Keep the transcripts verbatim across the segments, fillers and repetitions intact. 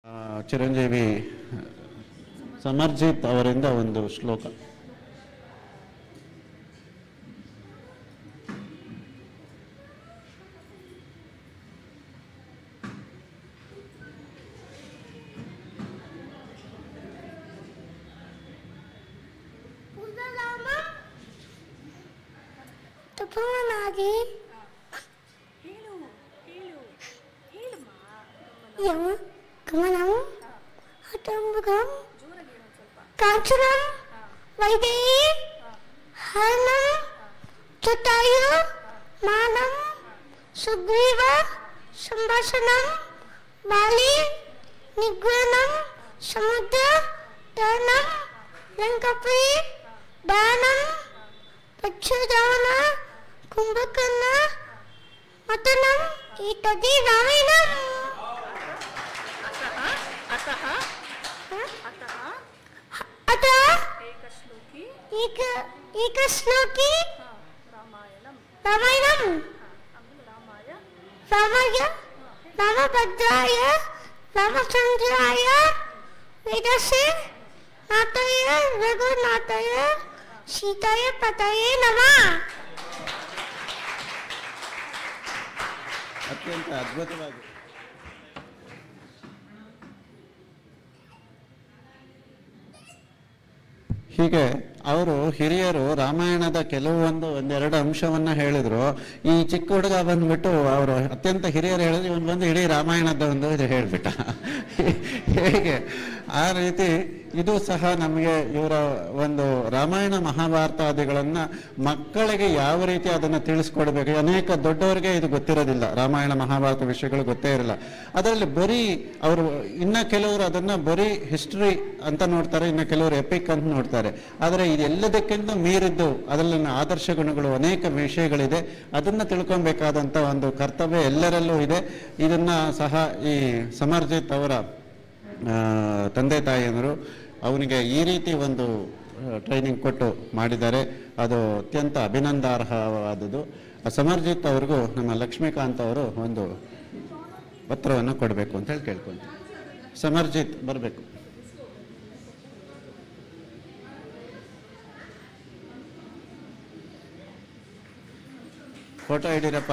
ಚಿರಂಜೀವಿ ಸಮರ್ಜಿತ್ ಅವರಿಂದ ಒಂದು ಶ್ಲೋಕ. ತಪವನಾಗಿ ಯಮ ಗಮನಂ ಹಠಂಬುಗಂ ಕಾಂಚನಂ ವೈದೇಹಿ ಹರಣಂ ಜಟಾಯು ಮಾನಂ ಸುಗ್ರೀವ ಸಂಭಾಷಣಂ ಬಾಲಿ ನಿಗ್ರಹಣಂ ಸಮುದ್ರ ತರಣಂ ಲಂಕಾಪುರಿ ದಾನಂ ಪಕ್ಷಧಾವನ ಕುಂಭಕರ್ಣ ಮತನಂ ಇತ್ಯಾದಿ ರಾಮಾಯಣಂ. एक श्लोकी रामायणम रामाय रामभद्राय रामचंद्राय वेदसे नाथाय रघुनाथाय सीताय पतये नमः. ಅತ್ಯಂತ ಅದ್ಭುತವಾಗಿ ಹೀಗೆ ಅವರು ಹಿರಿಯರು ರಾಮಾಯಣದ ಕೆಲವೊಂದು ಒಂದೆರಡು ಅಂಶವನ್ನ ಹೇಳಿದ್ರು. ಈ ಚಿಕ್ಕ ಹುಡುಗ ಬಂದ್ಬಿಟ್ಟು ಅವರು ಅತ್ಯಂತ ಹಿರಿಯರು ಹೇಳಿದ್ರು, ಇವನು ಬಂದು ಇಡೀ ರಾಮಾಯಣದ ಒಂದು ಇದು ಹೇಳ್ಬಿಟ್ಟ. ಹೇಗೆ ಆ ರೀತಿ ಇದು ಸಹ ನಮಗೆ ಇವರ ಒಂದು ರಾಮಾಯಣ ಮಹಾಭಾರತಾದಿಗಳನ್ನ ಮಕ್ಕಳಿಗೆ ಯಾವ ರೀತಿ ಅದನ್ನು ತಿಳಿಸ್ಕೊಡ್ಬೇಕು. ಅನೇಕ ದೊಡ್ಡವರಿಗೆ ಇದು ಗೊತ್ತಿರೋದಿಲ್ಲ, ರಾಮಾಯಣ ಮಹಾಭಾರತ ವಿಷಯಗಳು ಗೊತ್ತೇ ಇರಲ್ಲ. ಅದರಲ್ಲಿ ಬರೀ ಅವರು ಇನ್ನ ಕೆಲವರು ಅದನ್ನ ಬರೀ ಹಿಸ್ಟ್ರಿ ಅಂತ ನೋಡ್ತಾರೆ, ಇನ್ನು ಕೆಲವರು ಎಪಿಕ್ ಅಂತ ನೋಡ್ತಾರೆ. ಆದರೆ ಇದೆಲ್ಲದಕ್ಕಿಂತ ಮೀರಿದ್ದು ಅದರಲ್ಲಿನ ಆದರ್ಶ ಗುಣಗಳು ಅನೇಕ ವಿಷಯಗಳಿದೆ. ಅದನ್ನ ತಿಳ್ಕೊಬೇಕಾದಂತ ಒಂದು ಕರ್ತವ್ಯ ಎಲ್ಲರಲ್ಲೂ ಇದೆ. ಇದನ್ನ ಸಹ ಈ ಸಮರ್ಜಿತ್ ಅವರ ತಂದೆ ತಾಯಿಯವರು ಅವನಿಗೆ ಈ ರೀತಿ ಒಂದು ಟ್ರೈನಿಂಗ್ ಕೊಟ್ಟು ಮಾಡಿದ್ದಾರೆ. ಅದು ಅತ್ಯಂತ ಅಭಿನಂದಾರ್ಹವಾದುದು. ಸಮರ್ಜಿತ್ ಅವ್ರಿಗೂ ನಮ್ಮ ಲಕ್ಷ್ಮೀಕಾಂತ್ ಅವರು ಒಂದು ಪತ್ರವನ್ನು ಕೊಡಬೇಕು ಅಂತ ಹೇಳಿ ಕೇಳ್ಕೊಂತೀವಿ. ಸಮರ್ಜಿತ್ ಬರಬೇಕು. ಫೋಟೋ ಹಿಡೀರಪ್ಪ.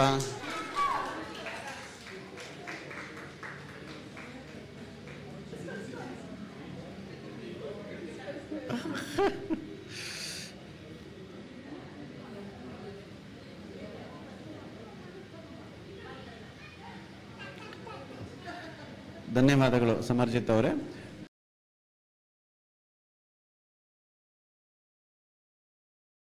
ಧನ್ಯವಾದಗಳು ಸಮರ್ಜಿತ್ ಅವರೇ.